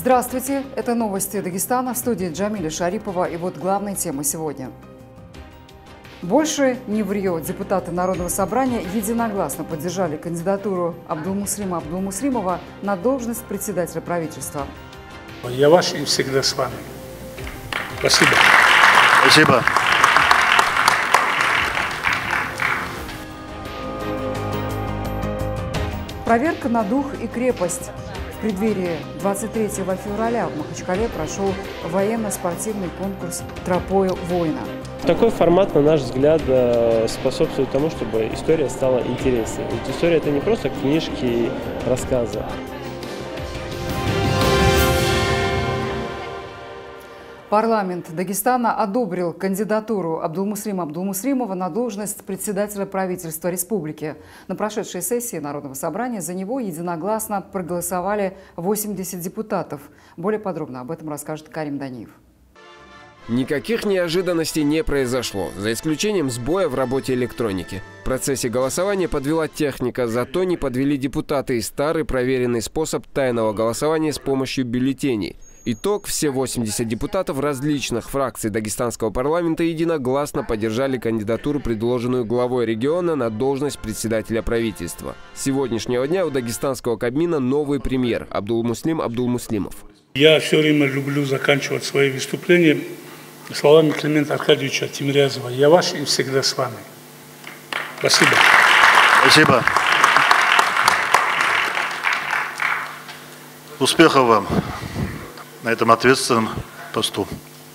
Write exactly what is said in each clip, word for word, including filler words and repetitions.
Здравствуйте, это новости Дагестана, в студии Джамиля Шарипова, и вот главные темы сегодня. Больше не врет. Депутаты Народного собрания единогласно поддержали кандидатуру Абдулмуслима Абдулмуслимова на должность председателя правительства. Я ваш и всегда с вами. Спасибо. Спасибо. Проверка на дух и крепость. В преддверии двадцать третьего февраля в Махачкале прошел военно-спортивный конкурс «Тропою воина». Такой формат, на наш взгляд, способствует тому, чтобы история стала интереснее. Ведь история – это не просто книжки и рассказы. Парламент Дагестана одобрил кандидатуру Абдулмуслима Абдулмуслимова на должность председателя правительства республики. На прошедшей сессии Народного собрания за него единогласно проголосовали восемьдесят депутатов. Более подробно об этом расскажет Карим Даниев. Никаких неожиданностей не произошло, за исключением сбоя в работе электроники. В процессе голосования подвела техника, зато не подвели депутаты и старый проверенный способ тайного голосования с помощью бюллетеней. Итог: все восемьдесят депутатов различных фракций дагестанского парламента единогласно поддержали кандидатуру, предложенную главой региона на должность председателя правительства. С сегодняшнего дня у дагестанского Кабмина новый премьер Абдулмуслим Абдулмуслимов. Я все время люблю заканчивать свои выступления словами Климента Аркадьевича Тимирязева. Я ваш и всегда с вами. Спасибо. Спасибо. Успехов вам на этом ответственном посту.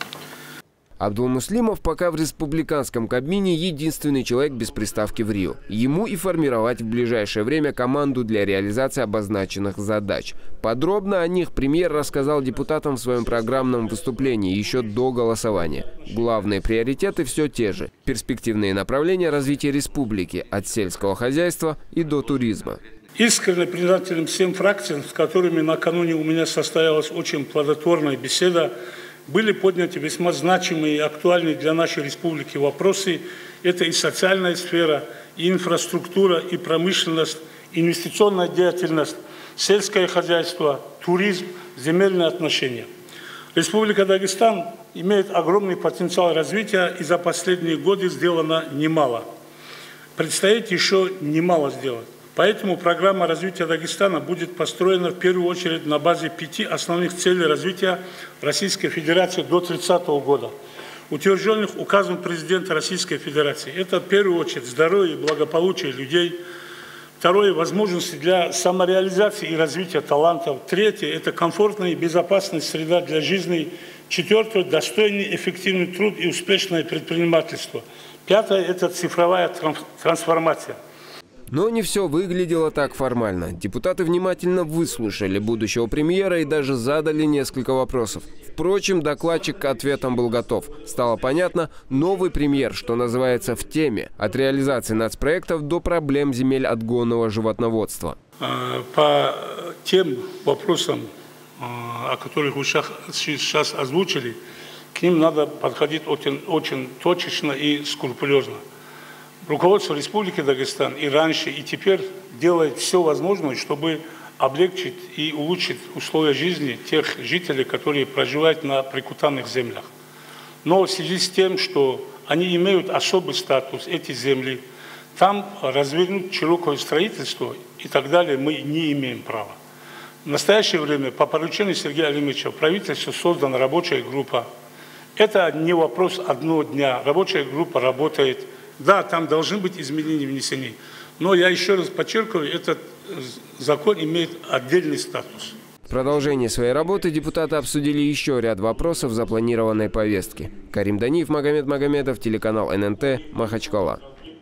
Абдулмуслимов пока в республиканском Кабмине единственный человек без приставки в Рио. Ему и формировать в ближайшее время команду для реализации обозначенных задач. Подробно о них премьер рассказал депутатам в своем программном выступлении еще до голосования. Главные приоритеты все те же. Перспективные направления развития республики от сельского хозяйства и до туризма. Искренне признателен всем фракциям, с которыми накануне у меня состоялась очень плодотворная беседа. Были подняты весьма значимые и актуальные для нашей республики вопросы. Это и социальная сфера, и инфраструктура, и промышленность, инвестиционная деятельность, сельское хозяйство, туризм, земельные отношения. Республика Дагестан имеет огромный потенциал развития, и за последние годы сделано немало. Предстоит еще немало сделать. Поэтому программа развития Дагестана будет построена в первую очередь на базе пяти основных целей развития Российской Федерации до тридцатого года, утвержденных указом президента Российской Федерации. Это в первую очередь здоровье и благополучие людей. Второе – возможности для самореализации и развития талантов. Третье – это комфортная и безопасная среда для жизни. Четвертое – достойный, эффективный труд и успешное предпринимательство. Пятое – это цифровая трансформация. Но не все выглядело так формально. Депутаты внимательно выслушали будущего премьера и даже задали несколько вопросов. Впрочем, докладчик к ответам был готов. Стало понятно, новый премьер, что называется, в теме. От реализации нацпроектов до проблем земель отгонного животноводства. По тем вопросам, о которых вы сейчас озвучили, к ним надо подходить очень, очень точечно и скрупулезно. Руководство Республики Дагестан и раньше, и теперь делает все возможное, чтобы облегчить и улучшить условия жизни тех жителей, которые проживают на прикутанных землях. Но в связи с тем, что они имеют особый статус, эти земли, там развернуть широкое строительство и так далее мы не имеем права. В настоящее время по поручению Сергея Алимовича в правительстве создана рабочая группа. Это не вопрос одного дня. Рабочая группа работает. Да, там должны быть изменения внесены, но я еще раз подчеркиваю, этот закон имеет отдельный статус. В продолжении своей работы депутаты обсудили еще ряд вопросов запланированной повестки. Карим Даниев, Магомед Магомедов, телеканал эн эн тэ, Махачкала.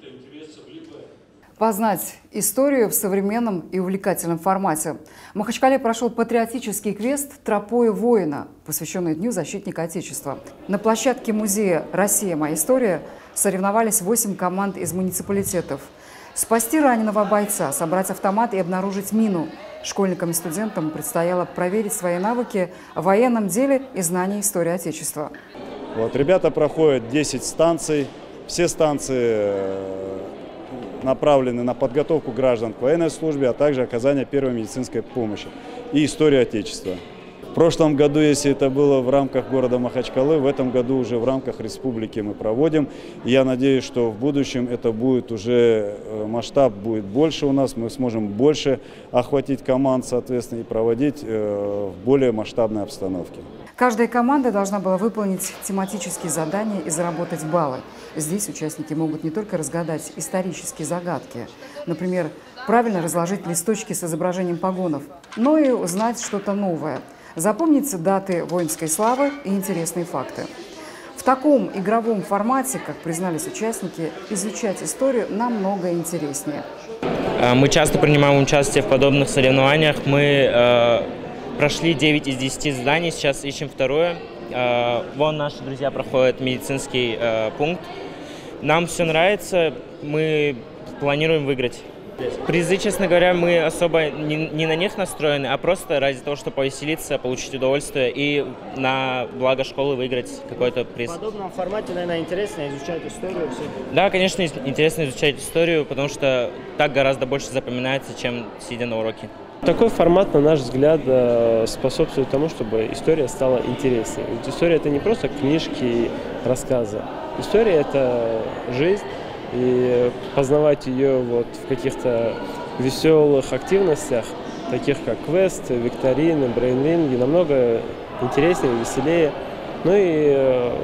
Познать историю в современном и увлекательном формате. В Махачкале прошел патриотический квест «Тропою воина», посвященный Дню защитника Отечества. На площадке музея «Россия. Моя история» соревновались восемь команд из муниципалитетов. Спасти раненого бойца, собрать автомат и обнаружить мину. Школьникам и студентам предстояло проверить свои навыки в военном деле и знания истории Отечества. Вот, ребята проходят десять станций. Все станции направлены на подготовку граждан к военной службе, а также оказание первой медицинской помощи и историю Отечества. прошлом году, если это было в рамках города Махачкалы, в этом году уже в рамках республики мы проводим. Я надеюсь, что в будущем это будет уже, масштаб будет больше у нас, мы сможем больше охватить команд, соответственно, и проводить в более масштабной обстановке. Каждая команда должна была выполнить тематические задания и заработать баллы. Здесь участники могут не только разгадать исторические загадки, например, правильно разложить листочки с изображением погонов, но и узнать что-то новое, запомнить даты воинской славы и интересные факты. В таком игровом формате, как признались участники, изучать историю намного интереснее. Мы часто принимаем участие в подобных соревнованиях. Мы э, прошли девять из десяти заданий, сейчас ищем второе. Э, вон наши друзья проходят медицинский э, пункт. Нам все нравится, мы планируем выиграть. Призы, честно говоря, мы особо не, не на них настроены, а просто ради того, чтобы повеселиться, получить удовольствие и на благо школы выиграть какой-то приз. В подобном формате, наверное, интересно изучать историю. Все. Да, конечно, интересно изучать историю, потому что так гораздо больше запоминается, чем сидя на уроке. Такой формат, на наш взгляд, способствует тому, чтобы история стала интереснее. Ведь история – это не просто книжки и рассказы. История – это жизнь. И познавать ее вот в каких-то веселых активностях, таких как квесты, викторины, брейнринги, намного интереснее, веселее. Ну и э,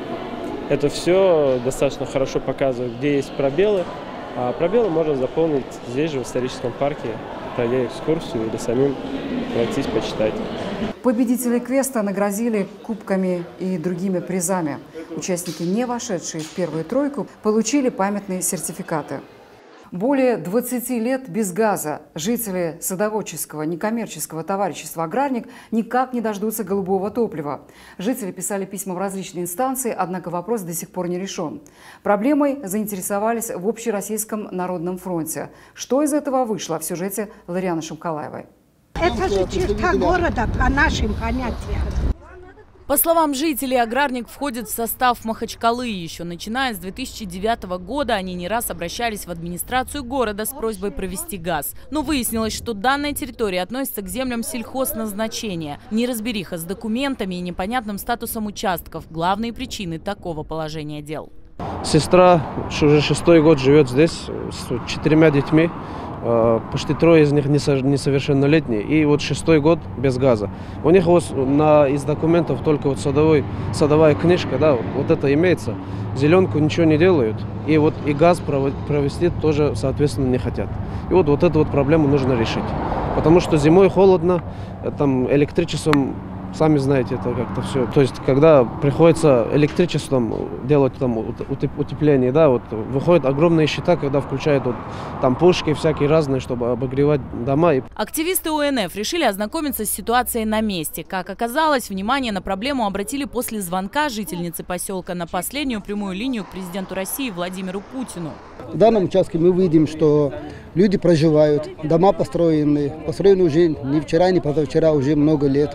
это все достаточно хорошо показывает, где есть пробелы. А пробелы можно заполнить здесь же, в историческом парке, пройдя экскурсию или самим пройтись, почитать. Победителей квеста наградили кубками и другими призами. Участники, не вошедшие в первую тройку, получили памятные сертификаты. Более двадцати лет без газа жители садоводческого некоммерческого товарищества «Аграрник» никак не дождутся голубого топлива. Жители писали письма в различные инстанции, однако вопрос до сих пор не решен. Проблемой заинтересовались в Общероссийском народном фронте. Что из этого вышло в сюжете Ларианы Шамкалаевой. Это же черта города по нашим понятиям. По словам жителей, «Аграрник» входит в состав Махачкалы. Еще начиная с две тысячи девятого года они не раз обращались в администрацию города с просьбой провести газ. Но выяснилось, что данная территория относится к землям сельхозназначения. Неразбериха с документами и непонятным статусом участков – главные причины такого положения дел. Сестра уже шестой год живет здесь с четырьмя детьми. Почти трое из них несовершеннолетние, и вот шестой год без газа. У них вот на, из документов только вот садовой, садовая книжка, да, вот это имеется. Зеленку ничего не делают, и вот и газ провести тоже, соответственно, не хотят. И вот, вот эту вот проблему нужно решить, потому что зимой холодно, там электричеством, сами знаете, это как-то все. То есть, когда приходится электричеством делать там утепление, да, вот выходят огромные счета, когда включают вот, там пушки всякие разные, чтобы обогревать дома. Активисты О Н Ф решили ознакомиться с ситуацией на месте. Как оказалось, внимание на проблему обратили после звонка жительницы поселка на последнюю прямую линию к президенту России Владимиру Путину. В данном участке мы видим, что люди проживают, дома построены, построены уже не вчера, не позавчера, уже много лет.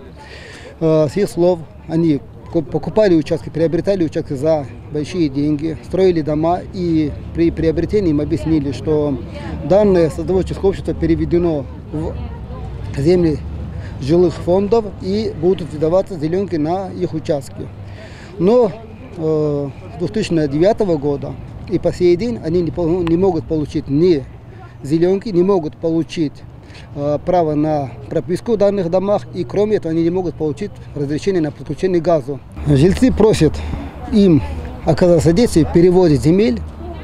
С их слов, они покупали участки, приобретали участки за большие деньги, строили дома, и при приобретении им объяснили, что данное садоводческое общество переведено в земли жилых фондов и будут выдаваться зеленки на их участки. Но э, с две тысячи девятого года и по сей день они не, не могут получить ни зеленки, не могут получить право на прописку в данных домах, и кроме этого они не могут получить разрешение на подключение к газу. Жильцы просят им оказать содействие в переводе земель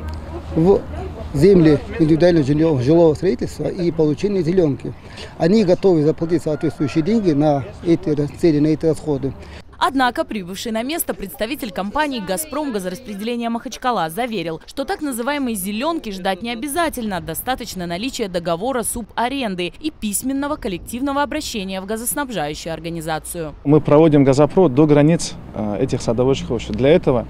в земли индивидуального жилого, жилого строительства и получение зеленки. Они готовы заплатить соответствующие деньги на эти цели, на эти расходы. Однако прибывший на место представитель компании «Газпром» газораспределения Махачкала заверил, что так называемые «зеленки» ждать не обязательно. Достаточно наличия договора субаренды и письменного коллективного обращения в газоснабжающую организацию. Мы проводим газопровод до границ этих садоводческих обществ. Для этого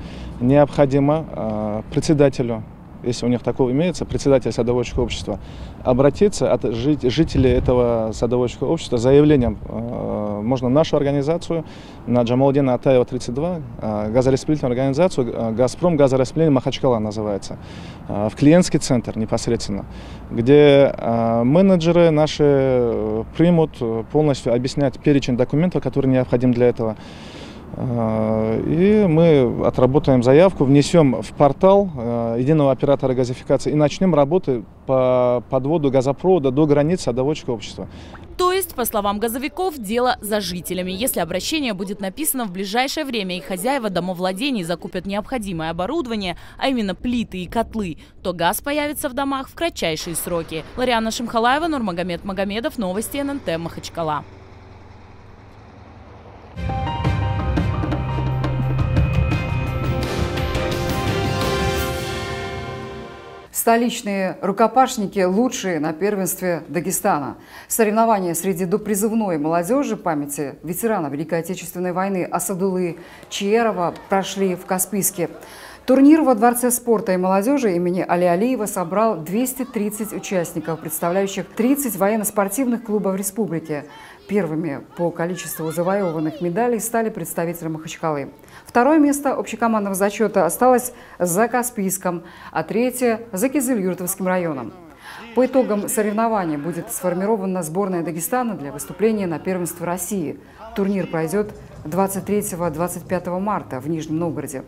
необходимо председателю, если у них такого имеется, председатель садоводческого общества, обратиться от жителей этого садоводческого общества с заявлением можно нашу организацию, на Джамалдина Атаева тридцать два, газораспределительную организацию, «Газпром газораспределение Махачкала» называется, в клиентский центр непосредственно, где менеджеры наши примут, полностью объяснять перечень документов, которые необходимы для этого. И мы отработаем заявку, внесем в портал единого оператора газификации и начнем работы по подводу газопровода до границ садоводческого общества. То есть, по словам газовиков, дело за жителями. Если обращение будет написано в ближайшее время и хозяева домовладений закупят необходимое оборудование, а именно плиты и котлы, то газ появится в домах в кратчайшие сроки. Лариана Шимхалаева, Нурмагомед Магомедов, новости эн эн тэ, Махачкала. Столичные рукопашники лучшие на первенстве Дагестана. Соревнования среди допризывной молодежи памяти ветерана Великой Отечественной войны Асадулы Чиерова прошли в Каспийске. Турнир во Дворце спорта и молодежи имени Али Алиева собрал двести тридцать участников, представляющих тридцать военно-спортивных клубов республики. Первыми по количеству завоеванных медалей стали представители Махачкалы. Второе место общекомандного зачета осталось за Каспийском, а третье – за Кизыль-Юртовским районом. По итогам соревнований будет сформирована сборная Дагестана для выступления на первенство России. Турнир пройдет двадцать третьего — двадцать пятого марта в Нижнем Новгороде.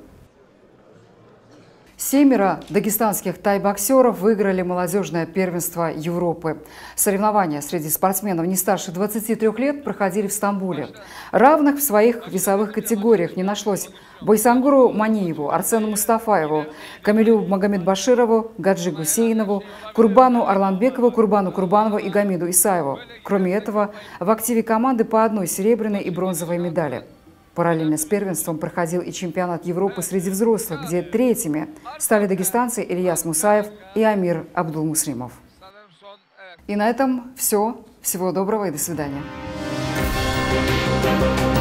Семеро дагестанских тай-боксеров выиграли молодежное первенство Европы. Соревнования среди спортсменов не старше двадцати трёх лет проходили в Стамбуле. Равных в своих весовых категориях не нашлось Байсангуру Маниеву, Арсену Мустафаеву, Камилю Магомедбаширову, Гаджи Гусейнову, Курбану Арланбекову, Курбану Курбанову и Гамиду Исаеву. Кроме этого, в активе команды по одной серебряной и бронзовой медали. Параллельно с первенством проходил и чемпионат Европы среди взрослых, где третьими стали дагестанцы Ильяс Мусаев и Амир Абдулмуслимов. И на этом все. Всего доброго и до свидания.